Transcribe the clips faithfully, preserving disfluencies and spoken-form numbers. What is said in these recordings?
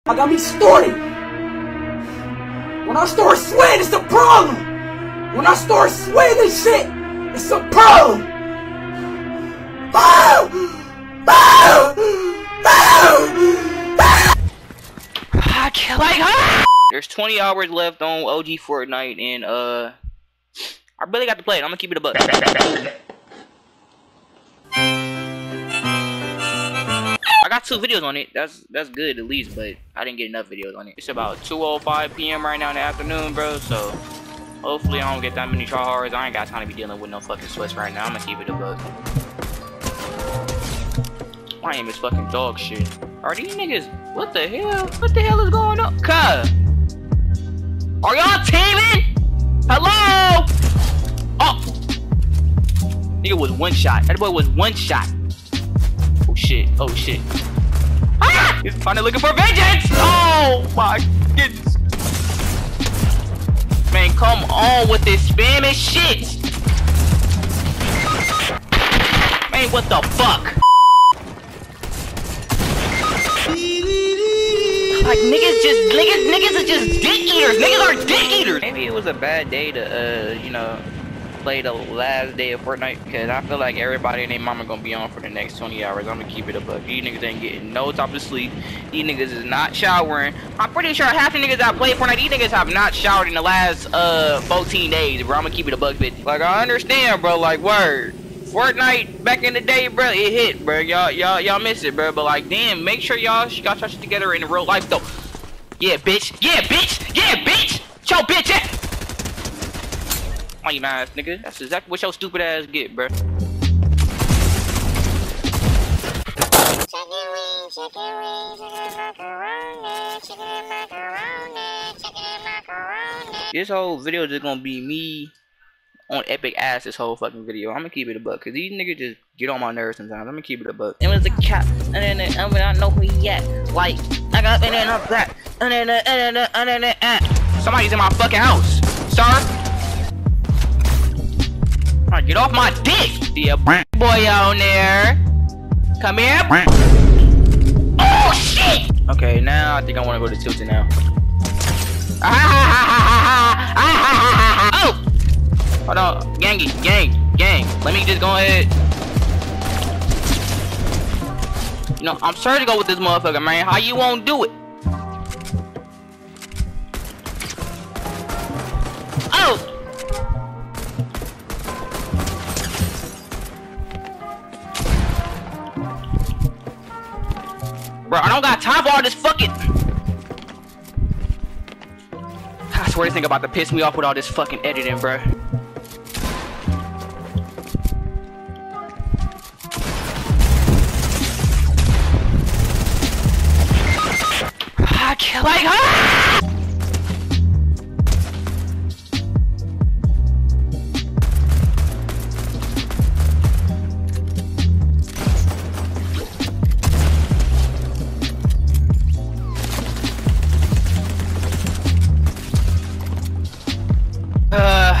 I got me started. When I start sweating, it's a problem. When I start sweating this shit, it's a problem. Bow! Bow! Bow! I can't like ah! There's twenty hours left on O G Fortnite, and uh, I really got to play it. I'm gonna keep it a buck. I got two videos on it. That's that's good at least, but I didn't get enough videos on it. It's about two oh five P M right now in the afternoon, bro. So hopefully I don't get that many tryhards. I ain't got time to be dealing with no fucking sweats right now. I'm gonna keep it a buck. My name is fucking dog shit. Are these niggas? What the hell? What the hell is going on? Cuh. Are y'all teaming? Hello? Oh. Nigga was one shot. That boy was one shot. Oh shit. Oh shit. Ah! He's finally looking for vengeance. Oh my goodness. Man, come on with this spamming shit. Man, what the fuck? Like niggas just niggas niggas are just dick eaters. Niggas are dick eaters. Maybe it was a bad day to uh you know play the last day of Fortnite, because I feel like everybody and their mama gonna be on for the next twenty hours. I'm gonna keep it a buck. These niggas ain't getting no type of sleep. These niggas is not showering. I'm pretty sure half the niggas that play Fortnite, these niggas have not showered in the last uh fourteen days, bro. I'm gonna keep it a buck, bitch. Like I understand, bro. Like word. Fortnite back in the day, bro, it hit, bro. Y'all, y'all, y'all miss it, bro. But like, damn, make sure y'all got your shit together in real life, though. Yeah, bitch. Yeah, bitch. Yeah, bitch. Yo, bitch. Yeah. Why you mad, nigga? That's exactly what your stupid ass get, bro. This whole video is just gonna be me on epic ass this whole fucking video. I'm gonna keep it a buck, cause these niggas just get on my nerves sometimes. I'm gonna keep it a buck. It was a cap, and then I mean, I know who he at. Like I got and then up that, and then and then and then and somebody's in my fucking house, sir. Alright, get off my dick, dear boy on there. Come here. Oh shit. Okay, now I think I want to go to Tilted now. Oh. Hold on, gangy, gang, gang. Let me just go ahead. You know, I'm sorry to go with this motherfucker, man. How you won't do it? Oh! Bro, I don't got time for all this fucking... I swear this thing about to piss me off with all this fucking editing, bro. Like, ah! Uh.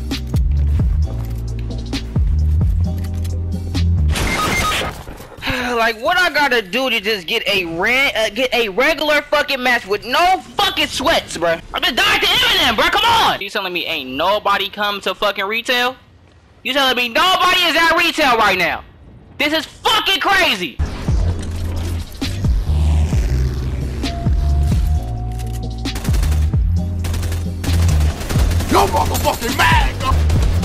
Like, what I gotta do to just get a re uh, get a regular fucking match with no fucking sweats, bro? I'm just dying to Eminem, bro. Come on! You telling me ain't nobody come to fucking retail? You telling me nobody is at retail right now? This is fucking crazy. Yo, motherfucking mad, bro.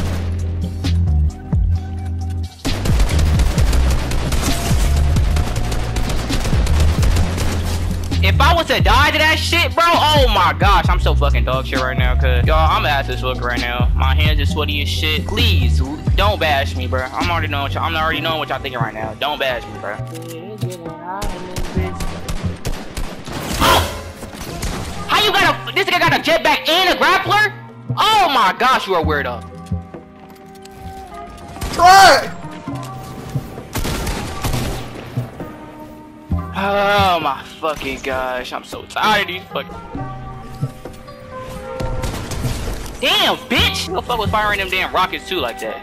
If I was to die to that shit, bro, oh my gosh, I'm so fucking dog shit right now, cause y'all, I'm at this look right now. My hands are sweaty as shit. Please, don't bash me, bro. I'm already knowing. I'm already knowing what y'all thinking right now. Don't bash me, bro. Oh! How you got a? This nigga got a jetpack and a grappler? Oh my gosh, you are a weirdo. Try. Oh my fucking gosh, I'm so tired of these fucking... Damn, bitch! Who the fuck was firing them damn rockets too like that?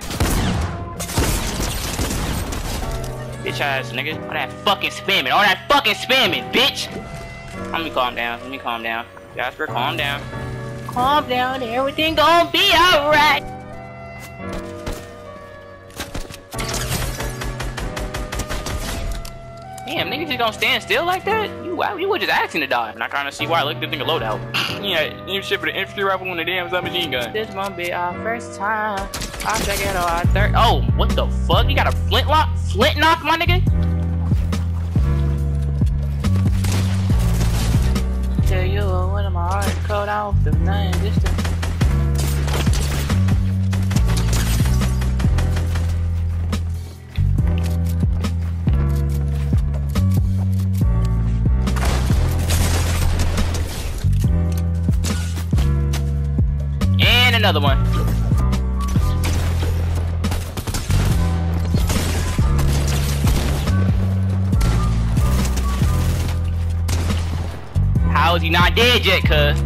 Bitch ass nigga. All that fucking spamming, all that fucking spamming, bitch! Let me calm down. Let me calm down. Jasper, calm down. Calm down. Everything gonna be alright. Damn, niggas just gonna stand still like that? You wow, you were just asking to die. I'm not trying to see why I looked at the thing loadout. Yeah, you shit for the infantry rifle and the damn submachine gun. This won't be our first time. I'll check it out our third. Oh, what the fuck? You got a flintlock? Flint knock, my nigga? Tell you what, my heart cold off the nine distance. And another one. How is he not dead yet, cuz?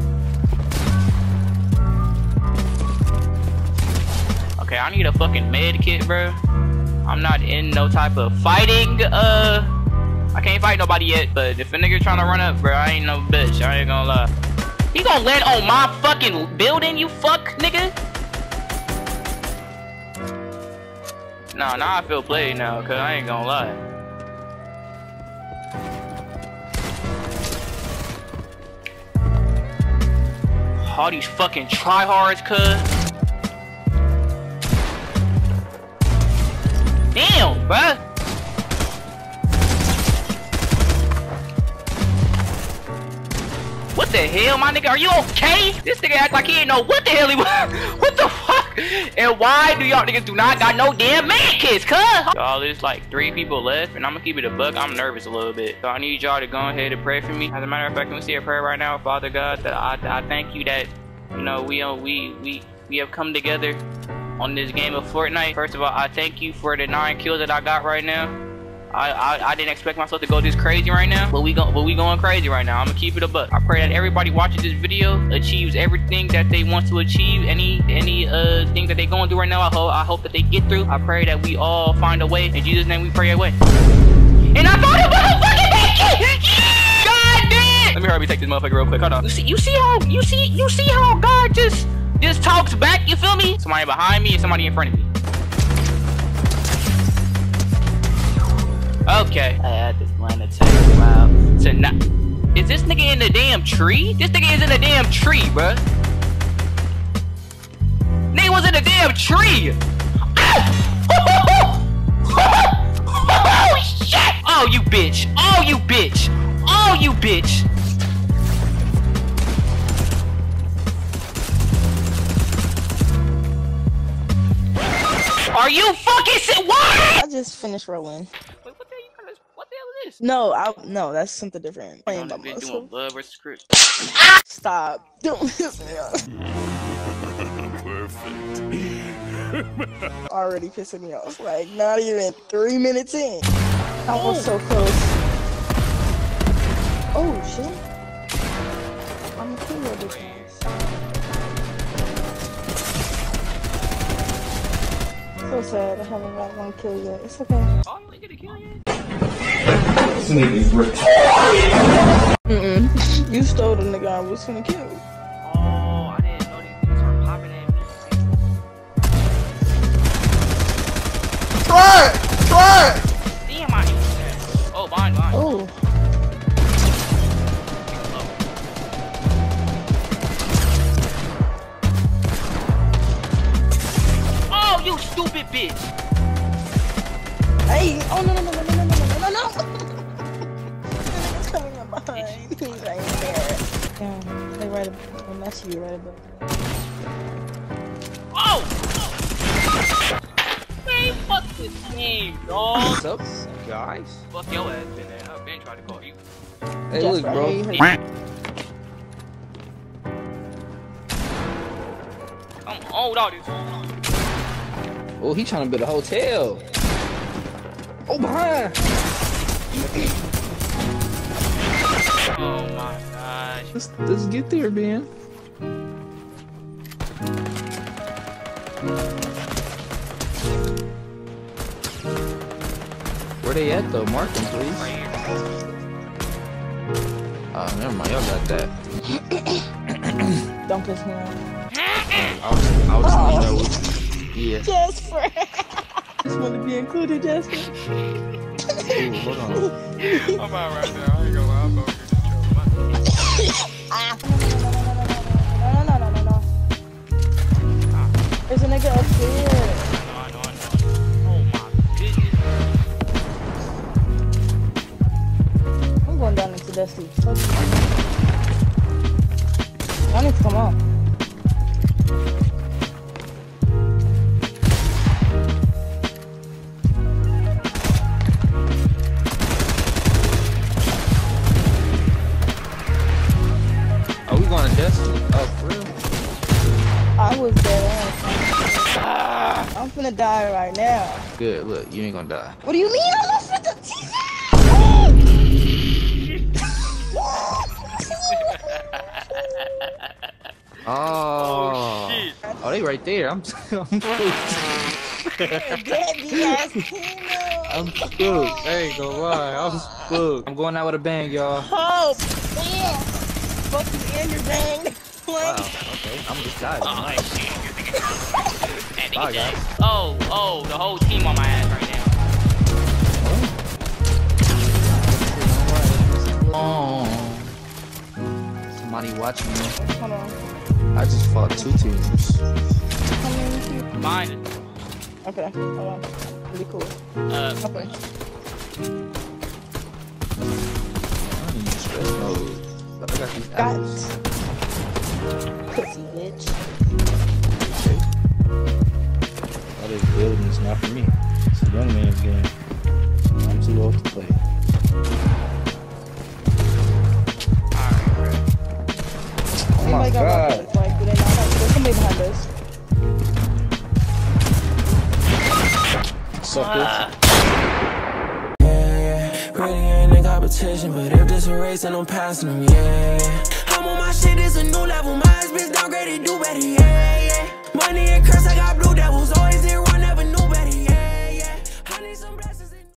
Okay, I need a fucking med kit, bro. I'm not in no type of fighting, uh... I can't fight nobody yet, but if a nigga trying to run up, bro, I ain't no bitch. I ain't gonna lie. He gonna land on my fucking building, you fuck, nigga? Nah, now I feel played now, cuz I ain't gonna lie. All these fucking tryhards, cuz. Damn, bruh. What the hell, my nigga? Are you okay? This nigga act like he ain't know what the hell he was. What the fuck? And why do y'all niggas do not got no damn man kids, cuz? Y'all, there's like three people left, and I'm gonna keep it a buck. I'm nervous a little bit. So I need y'all to go ahead and pray for me. As a matter of fact, let me say a prayer right now. Father God, that I, I thank you that, you know, we, uh, we, we, we have come together on this game of Fortnite. First of all, I thank you for the nine kills that I got right now. I, I I didn't expect myself to go this crazy right now, but we go but we going crazy right now. I'm gonna keep it a buck. I pray that everybody watching this video achieves everything that they want to achieve. Any any uh thing that they going through right now, I hope I hope that they get through. I pray that we all find a way. In Jesus' name, we pray away. And I thought it was a fucking big kid. God damn! Let me hurry up and take this motherfucker real quick. Hold on. You see you see how you see you see how God just just talks back. You feel me? Somebody behind me and somebody in front of me. Okay. I had this plan to take a while. So now, is this nigga in the damn tree? This nigga is in the damn tree, bruh. Nigga was in the damn tree. Oh shit! Oh you bitch! Oh you bitch! Oh you bitch! Are you fucking sit? What? I just finished rolling. Wait, what the hell you got? What the hell is this? No, I no, that's something different. Playing by been myself. doing blood versus script. Stop! Don't piss me off. Perfect. Already pissing me off. Like not even three minutes in. I was so close. Oh shit! I'm gonna kill your bitch ass. So sad I haven't got one kill yet. It's okay. Oh, you ain't gonna kill yet? This nigga's retarded. Mm-mm. You stole the nigga I was gonna kill. Oh, I didn't know these things are popping at me. Try it! Try it! Damn, I hate that. Oh, mine, mine. Oh. Oh, you stupid bitch! Hey! Oh no no no no no no no no no no! It's coming up behind. He's right there. Yeah, they right above. And that's you right above. Oh! Man, fuck this game, dog. What's up, guys? Fuck your ass, been there. I've been trying to call you. Hey, look, bro. Come on, all this. Oh, he trying to build a hotel. Oh, behind. Oh my gosh. Let's, let's get there, man. Where they at, though? Mark them, please. Right here. Oh, never mind. Y'all got that. Don't piss me off. I was, I was oh. You know, yeah. Jasper. Just want to be included, Jasper. Ooh, hold on. I'm out right now. I ain't gonna lie. I'm about to Ah. No, no, no, no, no, no. There's a nigga up here. No, I know, I know. Oh my goodness. I'm going down into Dusty. I need to come on. Are we going to Destiny? Oh, for real? I was dead. I'm finna die right now. Good, look, you ain't gonna die. What do you mean? I'm not finna Oh. Oh, shit. Oh, they right there. I'm I'm spooked. I'm spooked. I ain't gonna lie. I'm spooked. I'm going out with a bang, y'all. Oh, damn. Fuck you and your bang. Wow. Okay. I'm just dying. Oh, Nice. shit. That Bye, nigga guys. dead. Oh, oh, the whole team on my ass right now. Oh. Somebody watching me. Hold on. I just fought two teams. Come in here. Mine. Okay, hold on. Really cool. Uh, Okay. I need to stress mode. But I got these Got apples. pussy bitch. Okay. All this building is not for me. It's a young man's game. I'm too old to play. Oh my Somebody got god. rocked at the flank, but they not. There's somebody behind us. Sucker. Really ain't in competition, but if this a race, then I'm passing them, yeah, yeah. I'm on my shit, it's a new level, my ass bitch downgraded, do better, yeah, yeah. Money and credit.